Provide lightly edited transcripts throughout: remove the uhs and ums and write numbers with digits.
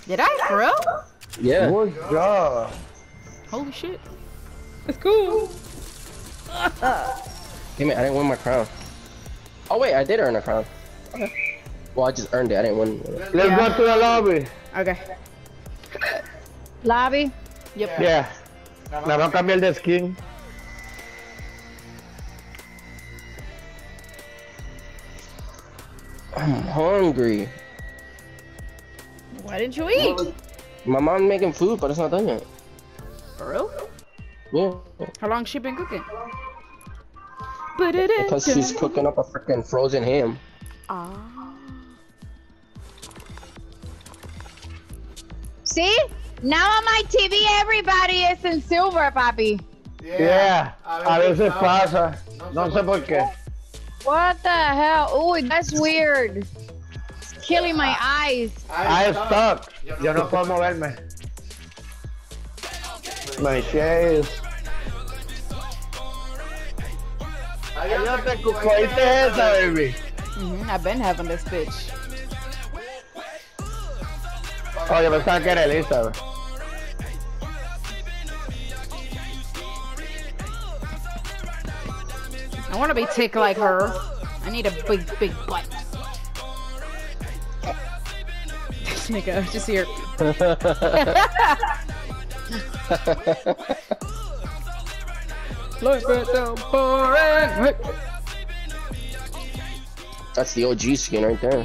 Did I, for real? Yeah. Good job. Holy shit. That's cool. Damn it, I didn't win my crown. Oh wait, I did earn a crown. Okay. Well, I just earned it. I didn't win. Let's go to the lobby. Okay. Lobby. Yep. Yeah. Nada más cambiar de skin. I'm hungry. Why didn't you eat? My mom's making food, but it's not done yet. For real? Yeah. How long she been cooking? Because she's cooking up a freaking frozen ham. Ah. See? Now on my TV, everybody is in silver, papi. Yeah. A veces pasa. No sé por qué. What the hell? Ooh, that's weird. It's killing my eyes. I stuck. Yo no puedo moverme. My shades. Yo te cogiste esa, baby. I've been having this bitch. Oh, yo pensaba que era Elizabeth. I want to be thick like her. I need a big butt. This nigga, just here. Life is so boring. That's the OG skin right there.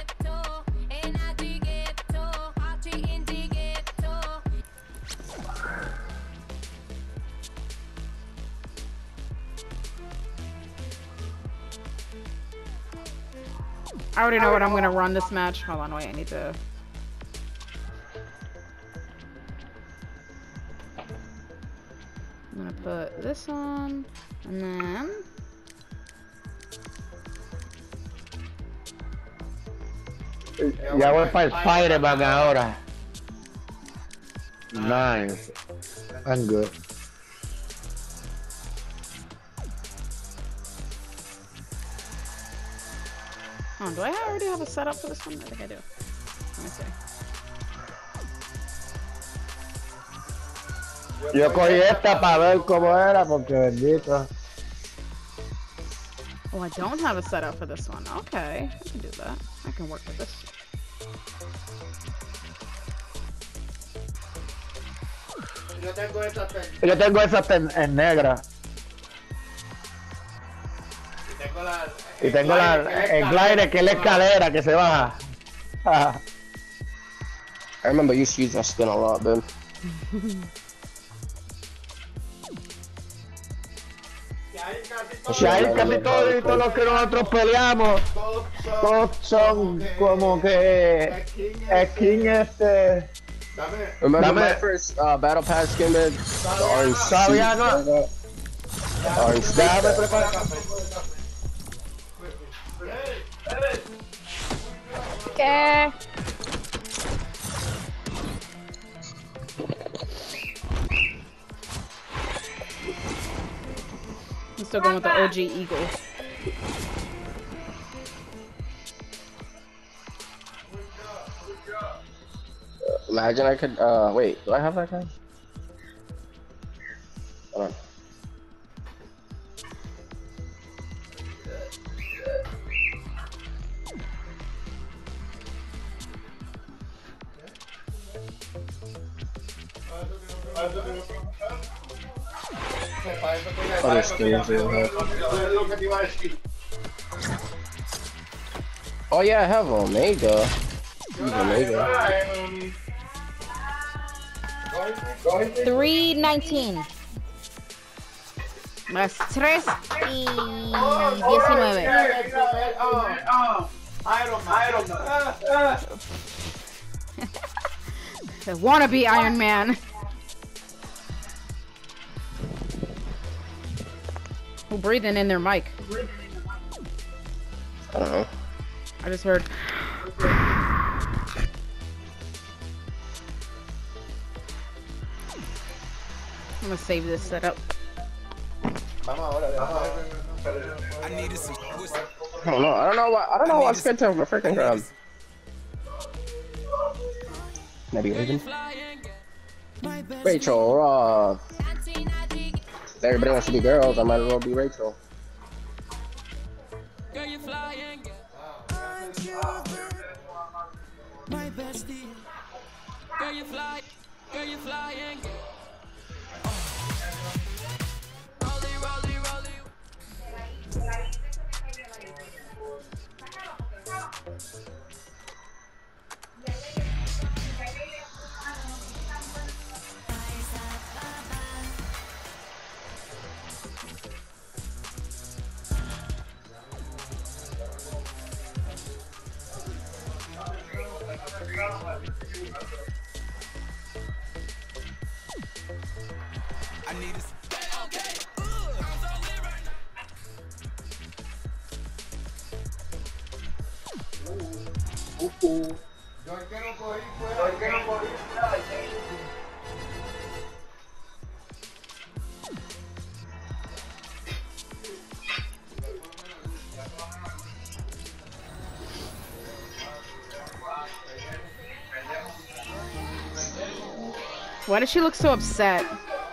I already know what I'm gonna run this match. Hold on, wait, I need to. I'm gonna put this on, and then. Ya voy para el Spider-Man ahora. Nice. I'm good. Oh, do I already have a setup for this one? I think I do. Let me see. Yo cogí esta para ver cómo era, porque bendito. Oh, I don't have a setup for this one. Okay, I can do that. I can work with this. Yo tengo esa en negra. Y tengo el glider, que es la escalera que se baja. I remember you used to use that skin a lot, dude. Y ahí casi todos los que nosotros peleamos, todos son como que skin Remember Dame. my first battle pass skin, man? The orange Todavía suit, no. the orange Déjame suit. preparar. ¿Qué? I'm still going with the OG Eagle. Imagine I could, wait, do I have that guy? Hold on. Other skins they have. Oh yeah, I have Omega. Use Omega. 319. Más 3 y 19. I wanna be Iron Man. Who breathing in their mic? I don't know. I just heard. I'm gonna save this setup. I don't know. I don't know why I'm scared to have a freaking crowd. Maybe Raven. Rachel, everybody wants to be girls. I might as well be Rachel. My bestie. Girl, you fly. Girl, you flying. Rolly, rolly, rolly. I need a okay. I'm so lit right Why does she look so upset?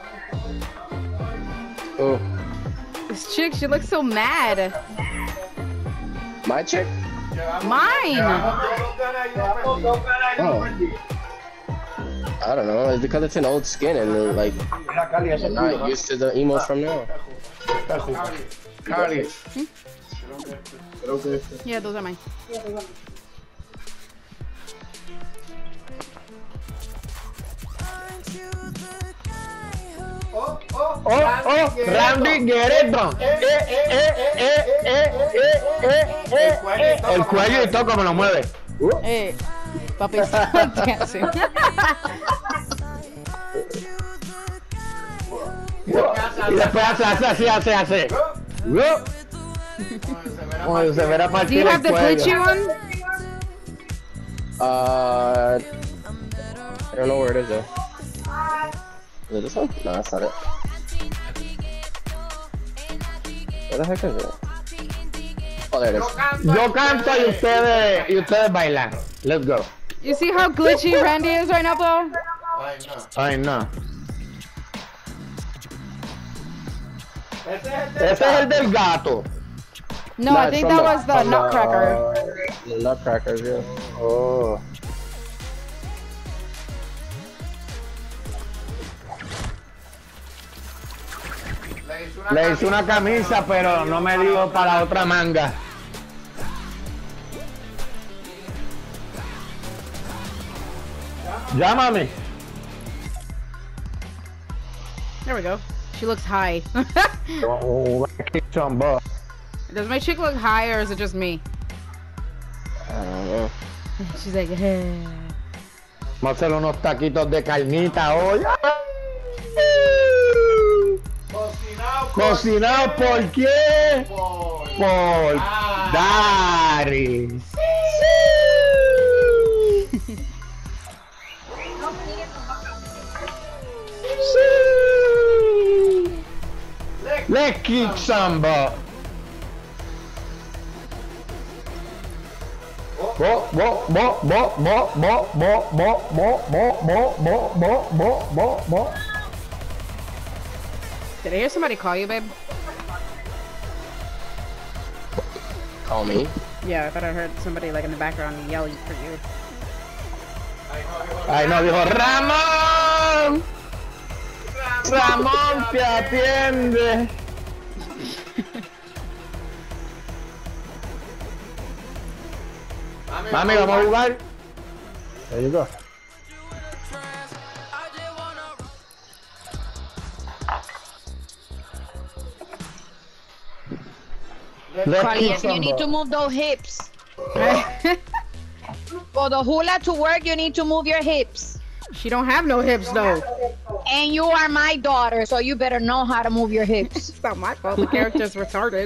Oh, This chick, she looks so mad. my chick? Mine! Oh. I don't know. It's because it's an old skin and like I'm not used to the emos from now. Carly. Yeah, those are mine. Oh, Randy Guerrero. El cuello y todo como lo mueve. Papi, stop dancing. Y después hace. Como se verá Do you partir have el the glitchy cuello. one? I don't know where it is though. Is it this one? No, that's not it. Where the heck is it? Oh, there it is. Yo canto y ustedes bailan. Let's go. You see how glitchy Randy is right now, bro? Ay, no. Ese es el del gato. No, I it's think from that was the from Nutcracker. The Nutcrackers, yeah. Oh. Le hice una camisa, pero no me dio para otra manga. Llámame. There we go. She looks high. Chombo. Does my chick look high or is it just me? I don't know. She's like, hey. Vamos a hacer unos taquitos de carnita hoy. Cocinado por quién? Por Dari. Let's kick some butt. Did I hear somebody call you, babe? Call me. Yeah, I thought I heard somebody like in the background yelling for you. Ay, no, dijo Ramón. Ramón te atiende. Mami, vamos a jugar. There you go. Juliet, you need to move those hips. For the hula to work, you need to move your hips. She don't have no hips though. And you are my daughter, so you better know how to move your hips. It's not my fault. The character's retarded.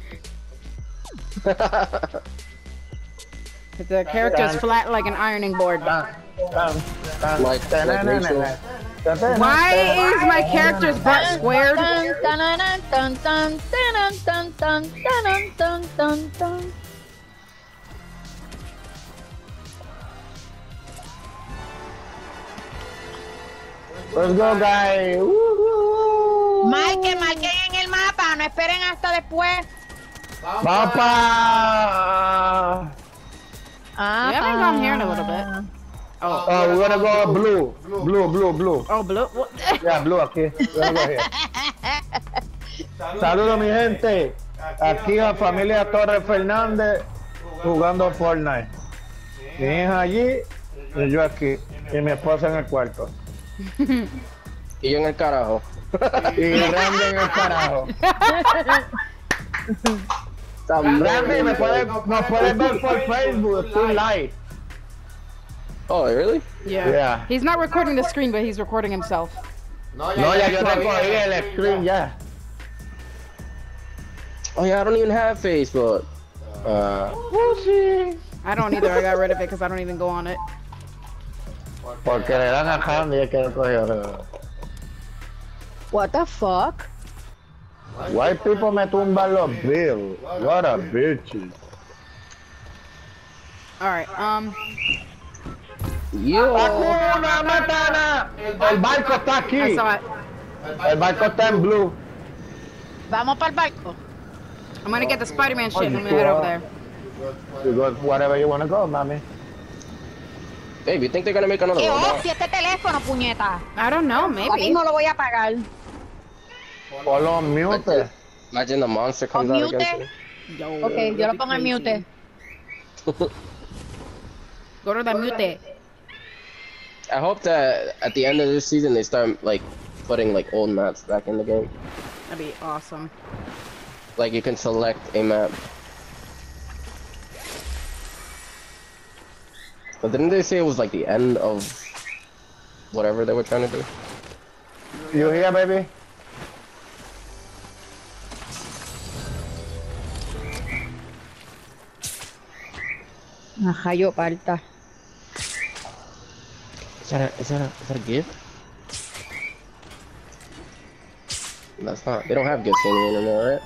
The character's flat like an ironing board. Like Rachel. Why is my character's butt squared? Let's go, guys. Marquen en el mapa, no esperen hasta después. Vamos pa. We haven't gone here in a little bit. Oh, Oh, we're gonna go blue. Blue. oh, blue. What? Yeah, blue aquí. We're gonna go here. Saludos, mi gente. Aquí a familia Torres Fernández jugando Fortnite. Mi hija allí y yo aquí. Y mi esposa en el cuarto. Y yo en el carajo. Y Randy en el carajo. Randy, nos puedes ver por Facebook, tú live. Oh, really? Yeah. Yeah. He's not recording the screen, but he's recording himself. No, ya yo te cogí el screen ya. Oh yeah, I don't even have Facebook. I don't either. I got rid of it because I don't even go on it. Porque le dan a Randy y es que lo cogió. What the fuck? White people me tumban los bills. What a bitches. All right. Yo. ¡Hakuna Matata! El barco está I aquí. saw it. El barco está en blue. Vamos para el barco. I'm gonna get the Spider-Man shit and I'm gonna head over there. You go wherever you wanna go, mami. Babe, you think they're gonna make another ¡Qué one? now? hostia este teléfono, puñeta! I don't know. Ahora Maybe. mismo lo voy a apagar. Ponlo en mute. Imagine the monster comes out Mute. against Yo, Ok, yo lo pongo en mute. you. Go to the mute. I hope that at the end of this season they start like putting like old maps back in the game. That'd be awesome. Like you can select a map. But didn't they say it was like the end of whatever they were trying to do? You here, baby? Ajá, yo parta. Is that a gift? That's not. They don't have gifts on the internet, right?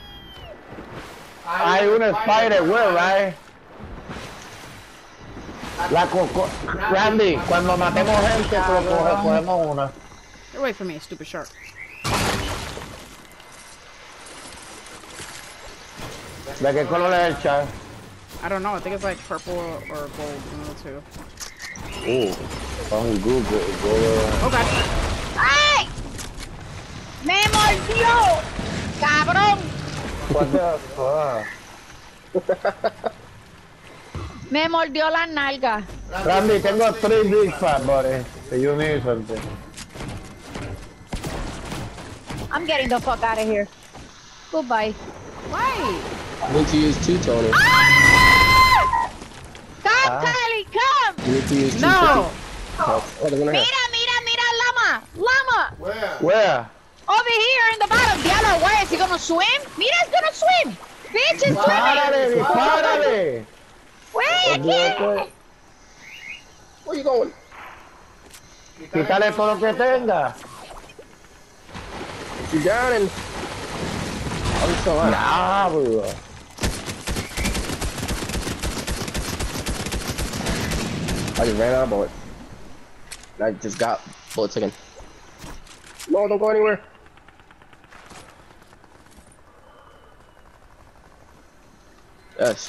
Hay un spider web, right? La coco. Randy, cuando matemos gente, cogemos una. Get away from me, stupid shark. ¿De qué color es el chat? I don't know. I think it's like purple or gold. One of the two. Oh, on Google. Oh god. ¡Ay! ¡Me mordió! ¡Cabrón! What the fuck? Me mordió la nalga. Randy, tengo 3 big fat, buddy. So you need something. I'm getting the fuck out of here. Goodbye. Why? You need to use 2, Tony. Come, Kylie, come! You need to use 2. No. Oh, they're gonna have. Mira, llama! Llama! Where? Over here in the bottom. Diablo, why is he gonna swim? Mira, he's gonna swim! Bitch is ¡Dispárale, swimming! dispárale! Wait, I can't! Where you going? Quítale todo lo que tenga. You drowning. I'm still on. Diablo. I just ran out of bullets. I just got bullets again. No, don't go anywhere. Yes.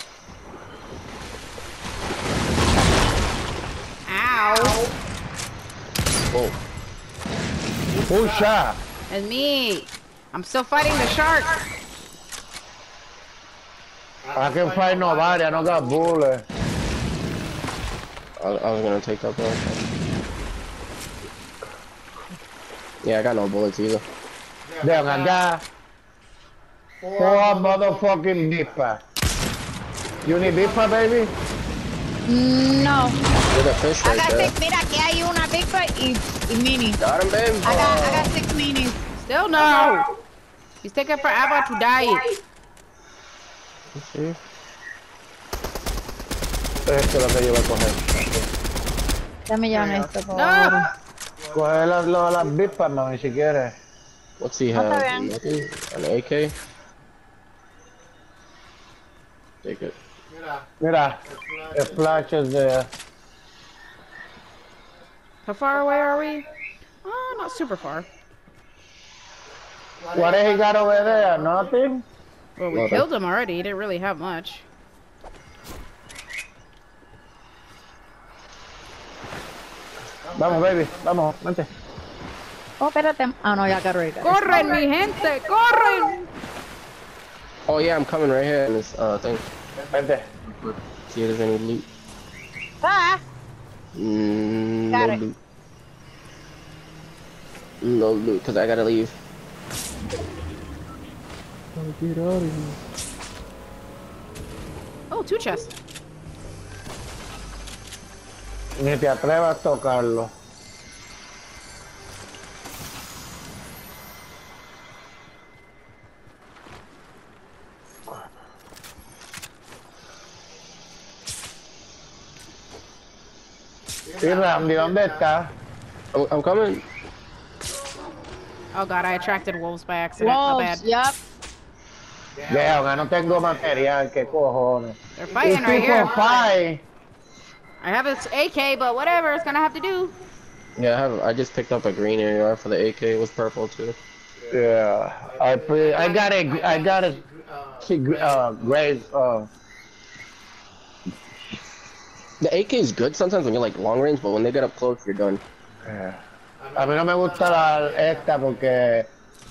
Ow. Whoa. Who shot? It's me. I'm still fighting the shark. I can find nobody. I don't got bullets. I was gonna take that bullet. Yeah, I got no bullets either. Damn, I got 4 motherfucking Dispa. You need Dispa, baby? No. There's a fish I right got there. 6. Mira, aquí hay una big fight y mini. Got him, babe. I got 6 minis. Still no. He's taking forever to die. Let's see. Esto es lo que yo voy a coger. Dame ya esto, por No. favor. Coge las Dispas, mami, si quieres. What's he Está have? bien. Nothing? An AK? Take it. Mira, it flashes there. How far away are we? Oh, Not super far. What has he got over there? Nothing? Well, we killed him already. He didn't really have much. Vamos, baby. Vamos, vente. Oh, espérate. Ah, no, ya got ready. Corren, mi gente, corren! Oh yeah, I'm coming right here in this thing. Vente. See if there's any loot. Ah! Got No it. loot. No loot, cause I gotta leave. Get out of here. Oh, 2 chests. Ni te atrevas a tocarlo. ¿Y Randy dónde está? I'm coming. Oh god, I attracted wolves by accident. My Wolves, bad. yep. Veo, no tengo material, qué cojones. They're fighting These right people here. fight. I have an AK, but whatever, it's gonna have to do. Yeah, I just picked up a green AR for the AK. It was purple too. Yeah, I got a great The AK is good sometimes when you're like long range, but when they get up close, you're done. A mí no me gusta esta porque...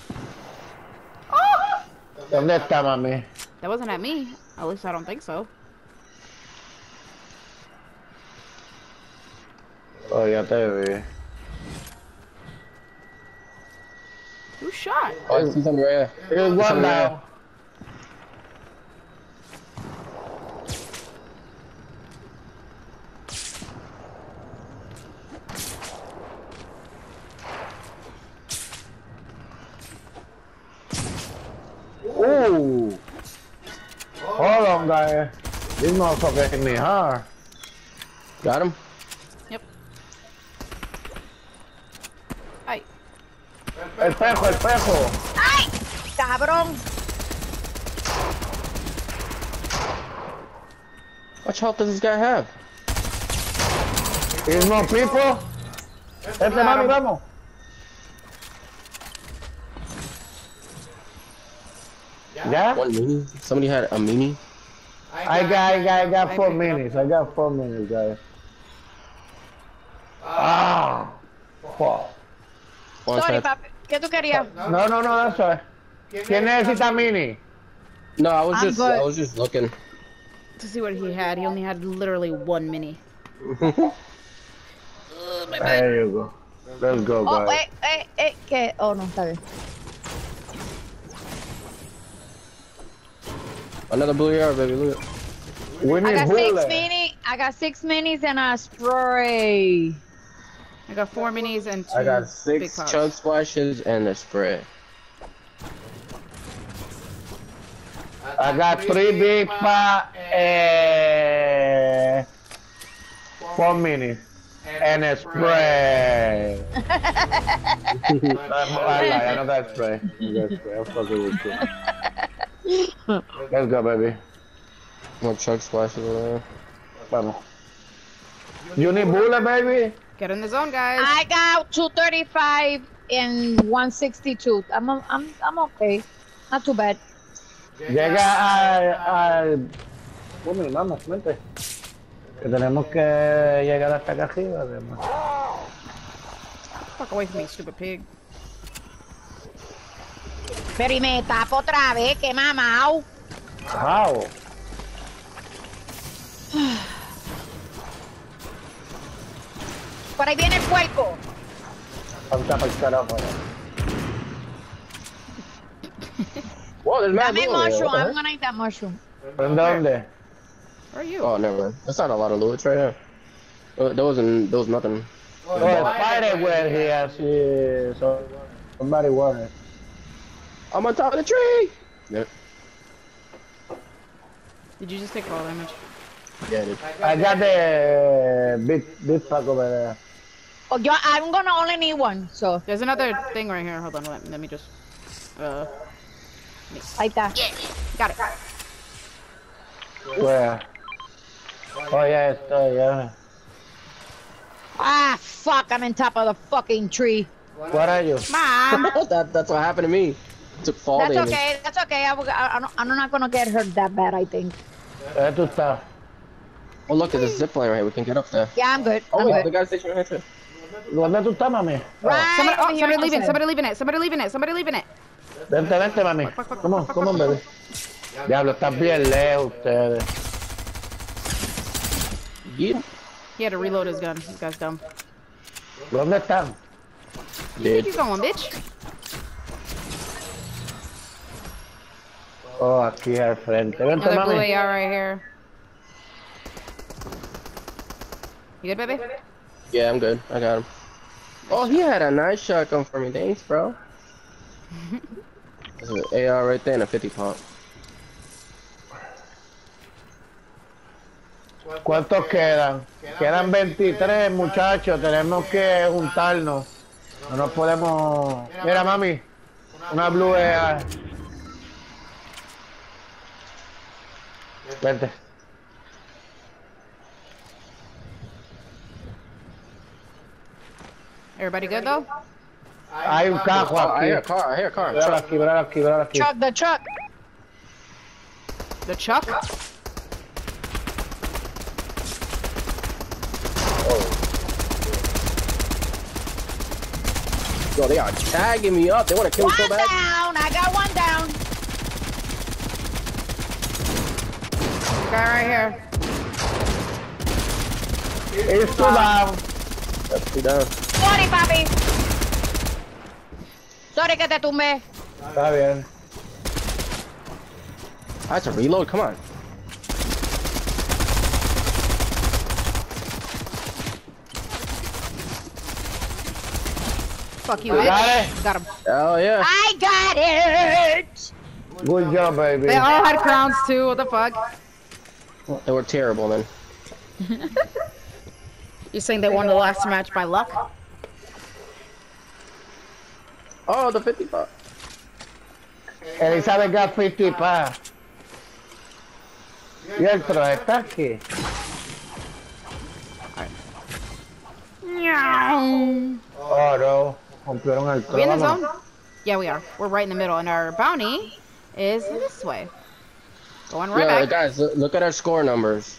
¿Dónde está, mami? That wasn't at me. At least I don't think so. Oh, ya te vi. Who shot? Oh, I see something right here. Here's one down. Ooh. Hold on, guys. This motherfucker hit me hard. Got him. Yep. Ay. El pejo, el pejo. ¡Ay! ¡Cabrón! What health does this guy have? There's more people. Este mami, vamos. Yeah? One mini? Somebody had a mini? I got 4 minutes. I got 4 minutes, guys. Ah. Fuck. One Sorry, side. papi. ¿Qué tú querías? No, that's all right. ¿Quién necesita mini? No, I I'm was good. just looking. To see what he had, he only had literally 1 mini. There you go. Let's go, Oh, guys. que... Oh, no, está bien. Another blue AR, baby. Look. We I need got bullets. I got 6 minis and a spray. I got 4 minis and 2 I got big 6 pots. chug splashes and a spray. I got 3 big pot, 4 minutes, and a spray. I know that spray. I'm fucking with you. Let's go, baby. More chug splashes over there. Vamos. You need bullet, baby? Get in the zone, guys. I got 235 and 162. I'm okay. Not too bad. Llega al... Bueno, vamos, vente. Que tenemos que llegar hasta acá arriba, además. Fuck away from me, stupid pig. Pero y me tapo otra vez, que mamao. How? Por ahí viene el puerco. Falta para el carajo. Whoa, there's mad Dame loot over there. mushroom. What the I'm heck? gonna eat that mushroom. ¿En dónde? Where are you? Oh, never mind. That's not a lot of loot. It's right here. There was nothing. Oh, the spider web here, sí. So, somebody want it. I'm on top of the tree! Yep. Did you just take fall damage? Yeah, I did. I got the big pack over there. Oh, I'm gonna only need one, so. There's another thing right here. Hold on, let me just... Ahí está. Got it. Where? Oh, yeah, estoy, yeah. Ah, fuck, I'm on top of the fucking tree. What are you? Mom. That's what happened to me. Took fall That's damage. okay. That's okay. I'm not gonna get hurt that bad. I think. Tú estás. Oh look, there's a zip line right here. We can get up there. Yeah, I'm good. Oh I'm wait, good. the gas station right here too. ¿Dónde tú estás, mami? Right. Somebody, over here somebody on leaving. the Somebody leaving it. Somebody leaving it. Somebody leaving it. Vente, vente, mami. Come on, baby. Diablo, están bien lejos ustedes. Yeah. He had to reload his gun. This guy's dumb. ¿Dónde están? Where Dude. you going, bitch? Oh, aquí al frente. Vente, Another blue mami. AR right here. You good, baby? Yeah, I'm good. I got him. Oh, he had a nice shotgun for me. Thanks, bro. There's an AR right there and a 50 pop. ¿Cuántos quedan? Quedan 23, muchachos. Tenemos que juntarnos. No nos podemos... Mira, mami. Una blue AR. Vente. Everybody good though? Hay un cajo Oh, I hear a aquí. car. I hear a car. Míralo aquí, míralo aquí, míralo aquí. Truck. The truck. The Chuck? Yo, they are tagging me up. They want to kill me so One bad. down. I got one down. Guy right here. It's too down. That's two down. Sorry, papi. Sorry que te tumbé. Está bien. I had to reload. Come on. Fuck you, Got bitch. it. Got him. Oh yeah. I got it. Good job, baby. They all had crowns too. What the fuck? They were terrible, man. You saying they won the last match by luck? Oh, the 50 pop. Elizabeth got 50 pa. Y el tro está aquí. Oh no. Rompieron el Are we in the trono. zone? Yeah, we are. We're right in the middle, and our bounty is this way. Going right Yeah, back. guys, look at our score numbers.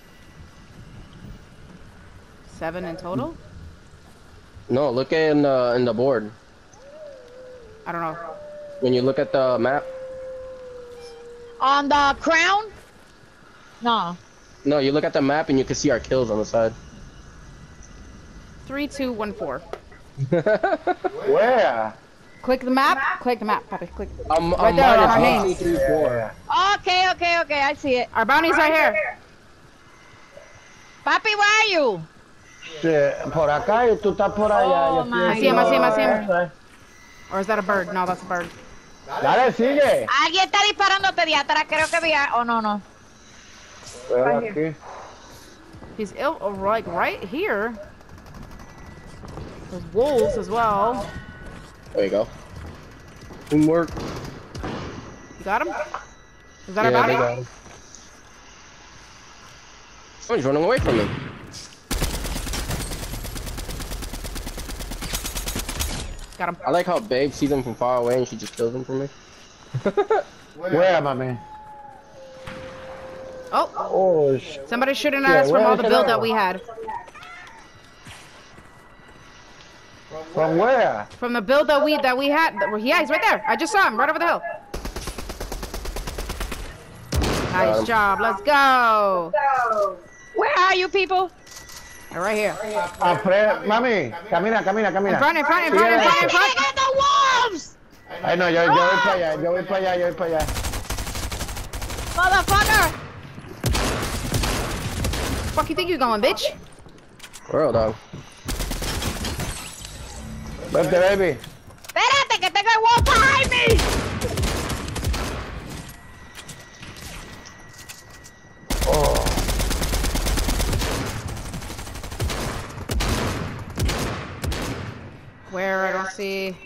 7 in total? No, look in the board. I don't know. When you look at the map. On the crown? No. No, you look at the map and you can see our kills on the side. 3, 2, 1, 4. Where? Click the map. Click the map, Papi. Click. I'm Right there on our minus names. 1, 2, 3, 4. Okay. I see it. Our bounty's right here. Papi, where are you? Sí, por acá y tú estás por allá. Oh, Yo my estoy God. I see aquí. him. Or is that a bird? No, that's a bird. Dale, sigue. Alguien está disparándote de atrás. Creo que vi. Oh, no. Pero aquí. He's ill, like right here. There's wolves as well. There you go. Teamwork. You got him? Is that our Yeah, they bounty? got him. Oh, he's running away from me. Got him. I like how Babe sees him from far away and she just kills him for me. Where, mami? Oh, Oh, somebody's shooting at Yeah, us from where all is the it build at? that we had. from where? From the build that we had. Yeah, he's right there. I just saw him right over the hill. Nice job. Let's go. Where are you people? All right here. Mami, camina. In front. I got the wolves! Ay, no, yo voy para allá. Motherfucker! Fuck you think you're going, bitch? World dog. Vente, baby. Espérate, que tengo el wolf behind me! Oh. Where? I don't see.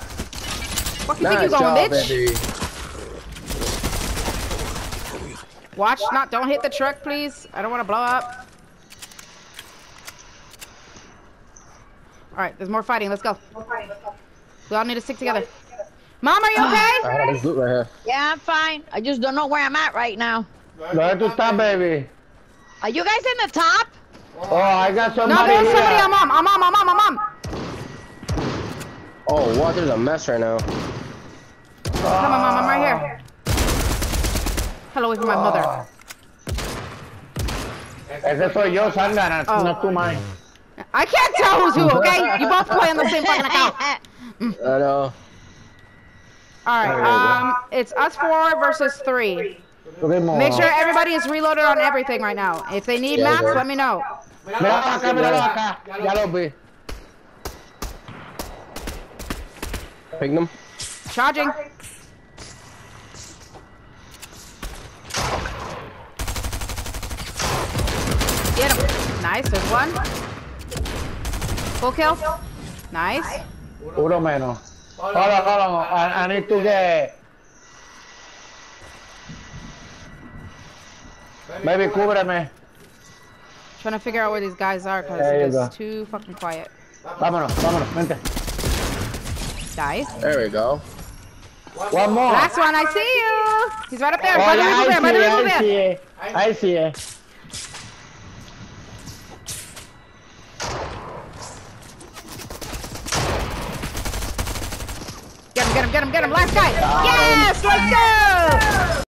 Fuck you think Nice you're going, job, bitch? baby. Watch, don't hit the truck, please. I don't want to blow up. All right, there's more fighting. Let's go. We all need to stick together. Mom, are you okay? I got this loot right here. Yeah, I'm fine. I just don't know where I'm at right now. ¿Dónde tú estás, baby? Are you guys in the top? Oh, I got No, somebody there's here. somebody on mom. I'm mom. Oh, what? There's a mess right now. Come on, mom. I'm right here. Hell away from my mother. Ese soy yo, Sangana. Oh. No tú, mine. I can't tell who's who, okay? You both play on the same fucking account. I know. Alright, it's us 4 versus 3. Make sure everybody is reloaded on everything right now. If they need maps, let me know. Míralo acá. Ya lo vi. Pick them. Charging. Get him. Nice, there's one. Full kill. Nice. Uno menos. Hold on. I need to get... Baby, cúbreme. Trying to figure out where these guys are because There you it's go. too fucking quiet. Vámonos, vente. Nice. There we go. One more. Last one, I see you. He's right up there. Oh, By the yeah, river I there. see it. I see it. Get him. Last guy. Yes, let's go.